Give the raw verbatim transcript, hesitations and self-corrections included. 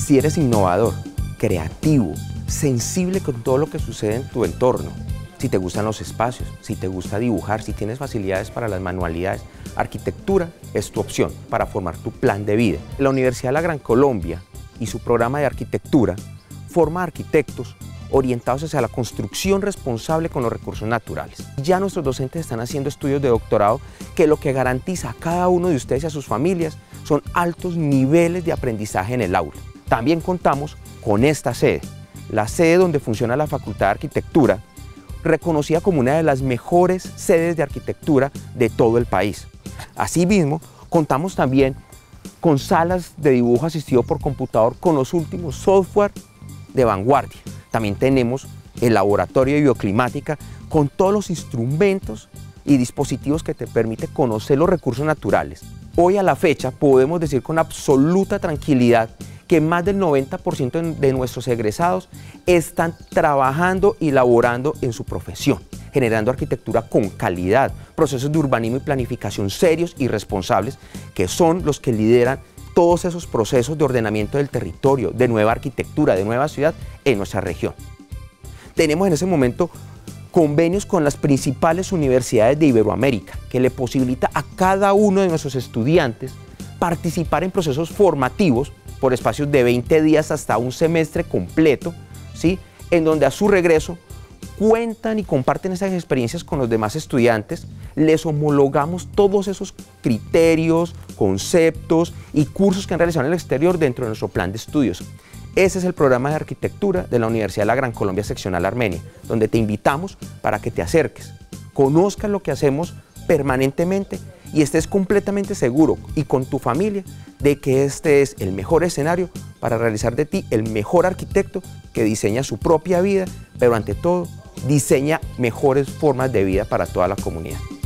Si eres innovador, creativo, sensible con todo lo que sucede en tu entorno, si te gustan los espacios, si te gusta dibujar, si tienes facilidades para las manualidades, arquitectura es tu opción para formar tu plan de vida. La Universidad de la Gran Colombia y su programa de arquitectura forma arquitectos orientados hacia la construcción responsable con los recursos naturales. Ya nuestros docentes están haciendo estudios de doctorado que lo que garantiza a cada uno de ustedes y a sus familias son altos niveles de aprendizaje en el aula. También contamos con esta sede, la sede donde funciona la Facultad de Arquitectura, reconocida como una de las mejores sedes de arquitectura de todo el país. Asimismo, contamos también con salas de dibujo asistido por computador con los últimos software de vanguardia. También tenemos el laboratorio de bioclimática con todos los instrumentos y dispositivos que te permiten conocer los recursos naturales. Hoy a la fecha podemos decir con absoluta tranquilidad que más del noventa por ciento de nuestros egresados están trabajando y laborando en su profesión, generando arquitectura con calidad, procesos de urbanismo y planificación serios y responsables, que son los que lideran todos esos procesos de ordenamiento del territorio, de nueva arquitectura, de nueva ciudad en nuestra región. Tenemos en ese momento convenios con las principales universidades de Iberoamérica, que le posibilita a cada uno de nuestros estudiantes participar en procesos formativos por espacios de veinte días hasta un semestre completo, ¿sí? En donde a su regreso cuentan y comparten esas experiencias con los demás estudiantes, les homologamos todos esos criterios, conceptos y cursos que han realizado en el exterior dentro de nuestro plan de estudios. Ese es el programa de arquitectura de la Universidad de la Gran Colombia Seccional Armenia, donde te invitamos para que te acerques, conozcas lo que hacemos permanentemente y estés completamente seguro y con tu familia de que este es el mejor escenario para realizar de ti el mejor arquitecto que diseña su propia vida, pero ante todo diseña mejores formas de vida para toda la comunidad.